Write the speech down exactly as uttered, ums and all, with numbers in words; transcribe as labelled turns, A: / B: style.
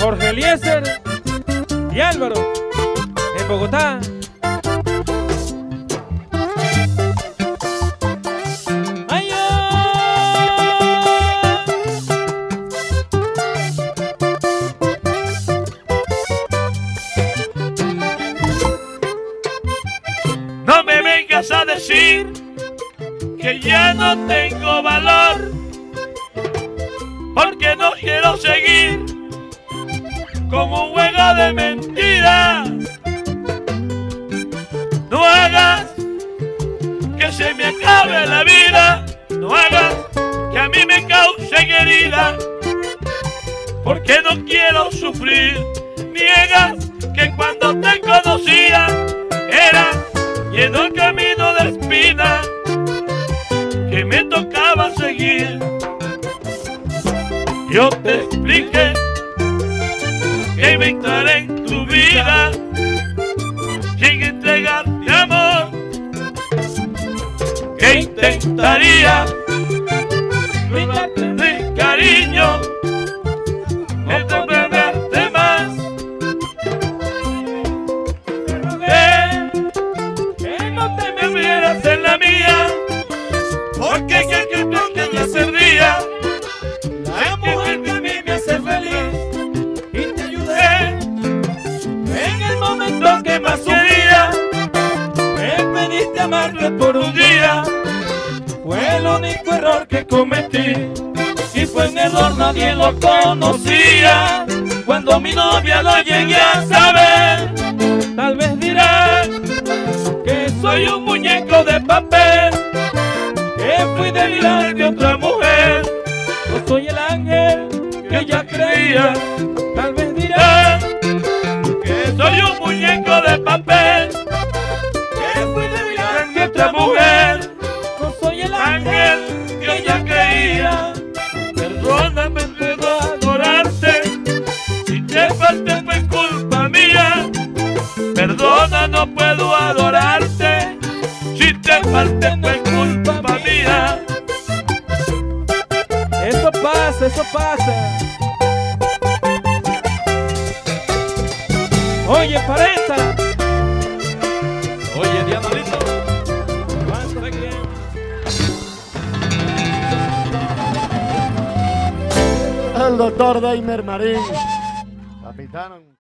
A: Jorge Eliezer y Álvaro en Bogotá. ¡Ay,
B: No me vengas a decir que ya no tengo valor, porque no quiero seguir como un juego de mentiras. No hagas que se me acabe la vida, no hagas que a mí me causen herida, porque no quiero sufrir. Niegas que cuando te conocía era lleno el camino de espinas que me tocaba seguir. Yo te expliqué que iba a entrar en tu vida sin entregarte amor, que intentaría brindarte de cariño, entenderte más, eh, que no te me vieras en la mía, porque es que que que me hace día. La mujer que a mí me hace feliz y te ayudé en el momento que más sufría. Me pediste amarte por un día, fue el único error que cometí. Y fue un error, nadie lo conocía. Cuando mi novia lo llegué a saber, tal vez dirán que soy un muñeco de papel, que fui de mirar de otra mujer. No soy el ángel que ella creía. Tal vez dirán que soy un muñeco de papel, que fui de mirar de otra mujer. No soy el ángel que ella creía. Perdóname, puedo adorarte, si te falté fue culpa mía. Perdona, no puedo adorarte, si te falté fue culpa mía.
A: Eso pasa, eso pasa. Oye, parenta.
B: Oye, Dianolito.
C: El doctor Deimer Marín, capitán.